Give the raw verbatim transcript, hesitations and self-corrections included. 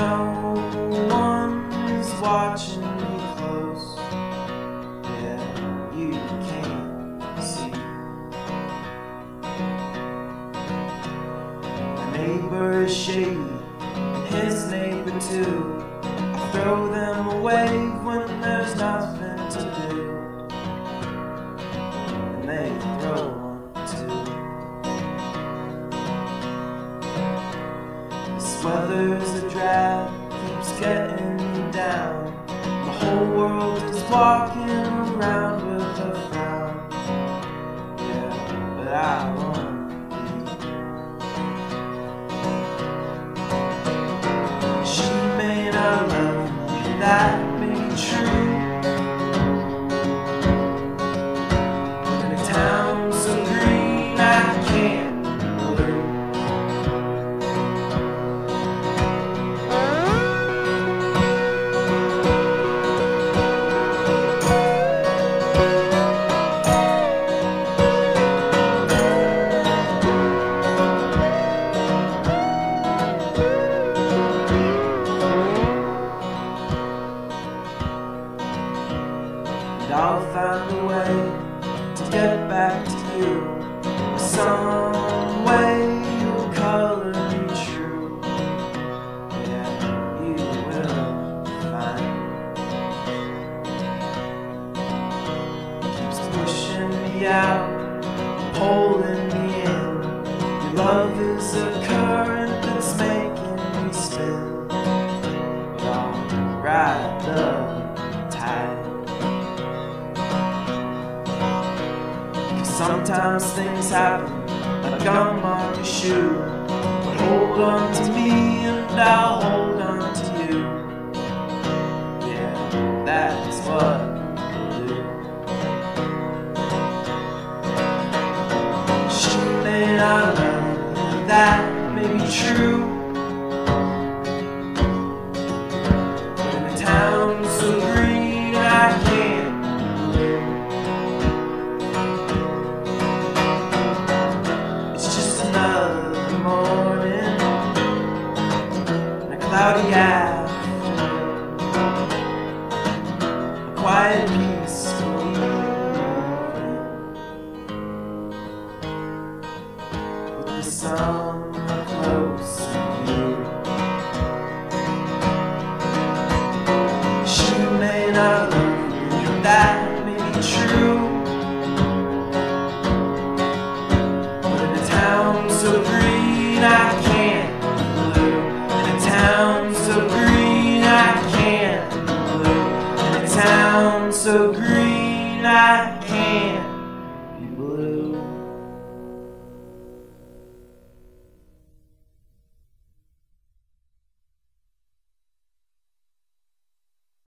no one's watching me close. Yeah, you can't see. My neighbor is shady, his neighbor too. I throw them away when there's nothing to do, and they throw one too. This weather's a drag, keeps getting me down. The whole world is walking around with a frown. Yeah, but I won't. That may be true, in a town so green I can't blue. I'll find a way to get back to you. Some way you'll color me true. Yeah, you will find. Keeps pushing me out, pulling me in. Your love is a current that's making me spin, but I'll ride the tide. Sometimes things happen like I'm on your shoe, but hold on to me and I'll hold on to you. Yeah, that's what we'll do. She may not love, that may be true, but in a town so green I can't. Morning, a cloudy afternoon, a quiet peaceful evening, with the sun close to you. She may not love you, that may be true, but in a town so green I can't.